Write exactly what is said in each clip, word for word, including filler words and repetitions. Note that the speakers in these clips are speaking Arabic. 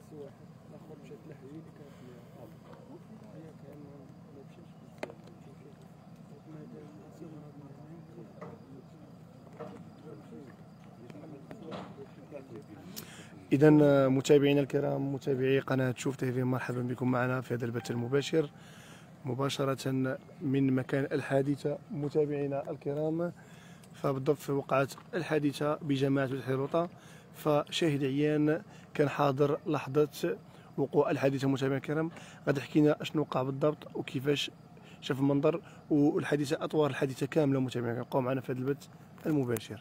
واحد الاخر مشات لحجي اللي كانت هي كان ما مشاش بزاف ما دار صغرى من إذا متابعينا الكرام، متابعي قناة شوف تيفي، مرحبا بكم معنا في هذا البث المباشر مباشرة من مكان الحادثة. متابعينا الكرام، فبالضبط في وقعة الحادثة بجماعة الحيروطة، فشاهد عيان كان حاضر لحظة وقوع الحادثة. متابعينا الكرام، غادي يحكي لنا اشنو وقع بالضبط وكيفاش شاف المنظر والحادثة، أطوار الحادثة كاملة. متابعينا بقاو معنا في هذا البث المباشر.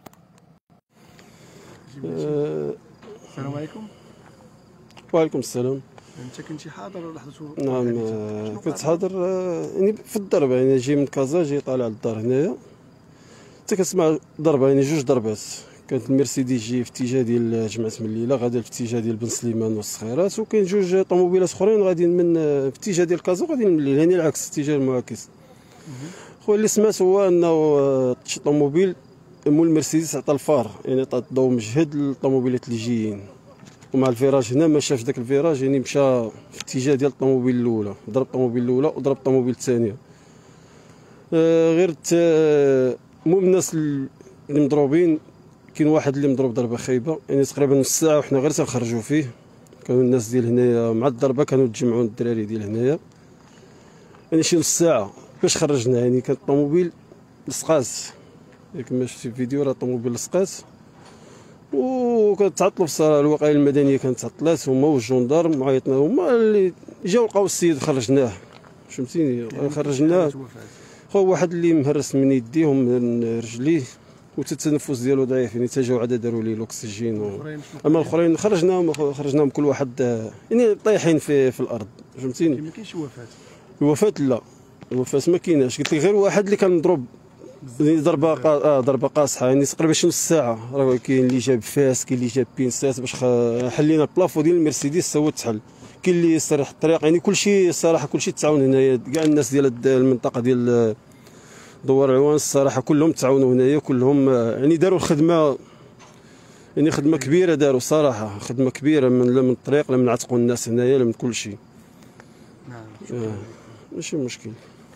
السلام عليكم. وعليكم السلام. انت كنتي حاضر لحظه؟ نعم كنت حاضر يعني في الضربه، يعني جاي من كازا، جاي طالع للدار هنايا، حتى كنسمع ضربه، يعني جوج ضربات. كانت المرسيدس جاي في اتجاه ديال جمعة مليله، غادي في اتجاه ديال بن سليمان والصخيرات، وكاين جوج طوموبيلات اخرين غاديين من في اتجاه ديال كازا وغاديين من الليل، يعني العكس، اتجاه المعاكس. خويا اللي سمعت هو انه شي طوموبيل مول المرسيدس عطى الفار، يعني عطى الضوء مجهد للطوموبيلات اللي جايين، ومع الفيراج هنا ما شافش داك الفيراج، يعني مشى في اتجاه ديال الطوموبيل الاولى، ضرب الطوموبيل الاولى وضرب الطوموبيل الثانيه. آه غير المهم الناس اللي مضروبين، كاين واحد اللي مضروب ضربه خايبه، يعني تقريبا نص ساعه وحنا غير تنخرجوا فيه. كانوا الناس ديال هنايا مع الضربه كانوا تجمعوا الدراري ديال هنايا، يعني شي نص ساعه باش خرجنا. يعني كان الطوموبيل لصقات، كما شفتي في الفيديو راه الطوموبيل لصقات، وكتعطلوا في الوقايه المدنيه، كانت تعطلات هما والجندارم، وعيطنا هما اللي جاو لقاو السيد خرجناه، فهمتيني، خرجناه. خو واحد اللي مهرس من يديه ومن رجليه والتنفس ديالو ضعيف، يعني حتى جاو عاد داروا ليه الاكسجين و... اما الاخرين خرجناهم خرجناهم كل واحد يعني طايحين في في الارض، فهمتيني. ما كاينش وفاه؟ الوفاه لا، الوفاه ما كايناش، قلت لك غير واحد اللي كان مضروب ضربه قا... اه ضربه قاصحه، يعني تقريبا شي نص ساعه. راه كاين اللي جاب فاس، كاين اللي جاب بينسات باش خ... حلينا البلافو ديال المرسيدس هو تحل، كاين اللي سرح الطريق، يعني كلشي الصراحه كلشي تعاون هنايا، كاع الناس ديال المنطقه ديال دوار العوان الصراحه كلهم تعاونوا هنايا، كلهم يعني داروا الخدمه، يعني خدمه كبيره داروا صراحه، خدمه كبيره من لا من الطريق لا من عتقوا الناس هنايا لا من كلشي. نعم آه. ماشي مشكل.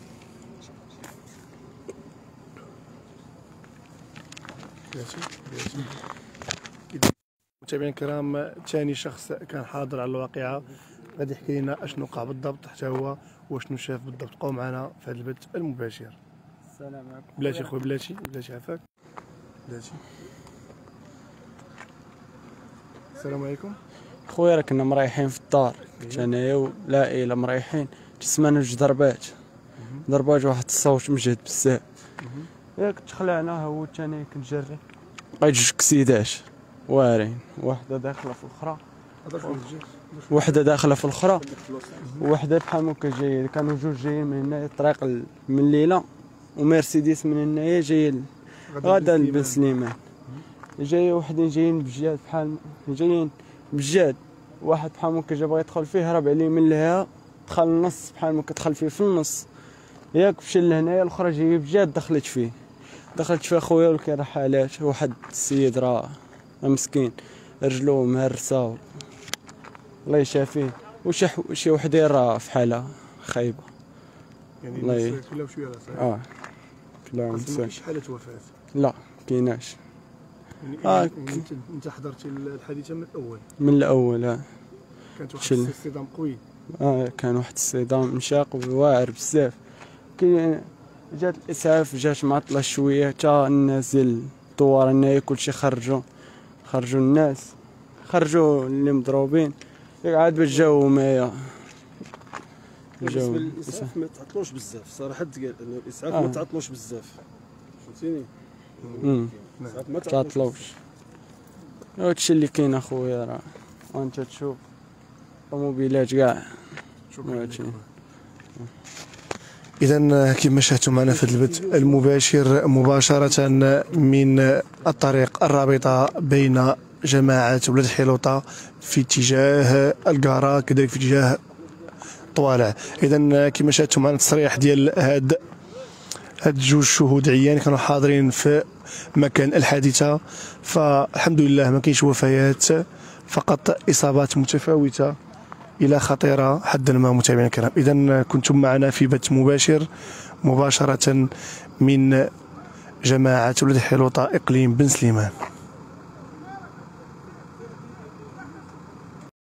متابعينا الكرام، ثاني شخص كان حاضر على الواقعه غادي يحكي لنا اشنو وقع بالضبط حتى هو واشنو شاف بالضبط. بقاو معنا في هذا البث المباشر. السلام عليكم. بلاتي خويا، بلاتي بلاتي عافاك، بلاتي. السلام عليكم. خويا راه كنا مريحين في الدار، كنت انايا والعائله مريحين، سمعنا جوج ضربات ضربات واحد الصوت مجهد بزاف، ياك تخلعنا هو الثاني كنجري، لقيت جوج كسيدات وارين، واحده داخله في الاخرى، وحده داخله في الاخرى، وحده بحال هكا جايه. كانوا جوج جايين من هنايا الطريق من الليله، ومرسيدس من هنايا جاي غادا لبن سليمان، جايه وحدين جايين بجاد بحال جايين بجاد، واحد بحال هكا جا بغا يدخل فيه، هرب عليه من لهيا، دخل النص بحال هكا، دخل فيه في النص ياك، مشى لهنايا، الاخرى جايه بجاد دخلت فيه دخلت فيه خويا. ولكن راه حالات، واحد السيد راه مسكين رجلو مهرسه الله يشافيه، وشي شي وحدين راه في حاله خايبه، يعني الله الناس كلها بشويه راه صحيح. اه كلها ما مسكين. كاينش حاله وفاه؟ لا كايناش. يعني آه يعني انت انت حضرتي الحادثه من الاول؟ من الاول اه. كانت واحد شل. الاصطدام قوي. اه كان واحد الصدام مشاق وواعر بزاف، كاين جات الاسعاف جات معطله شويه، حتى الناس ديال الدوار هنايا كلشي خرجوا خرجوا الناس خرجوا اللي مضروبين، عاد باش جاو هنايا. بالنسبه للاسعاف ما تعطلوش بزاف صراحه، تقال انه الاسعاف آه. ما تعطلوش بزاف، فهمتيني. امم ما تعطلوش. هادشي اللي كاين اخويا، راه وانت تشوف طوموبيلات كاع. إذا كما شاهدتم معنا في البث المباشر مباشرة من الطريق الرابطة بين جماعة ولاد الحيلوطة في اتجاه القارة، كذلك في اتجاه طوالع. إذا كما شاهدتم معنا تصريح ديال هاد هاد جوج شهود عيان كانوا حاضرين في مكان الحادثة، فالحمد لله ما كاينش وفيات. فقط إصابات متفاوتة إلى خطيرة حدا ما. متابعينا الكرام، إذا كنتم معنا في بث مباشر مباشرة من جماعة ولد حلوطة إقليم بن سليمان.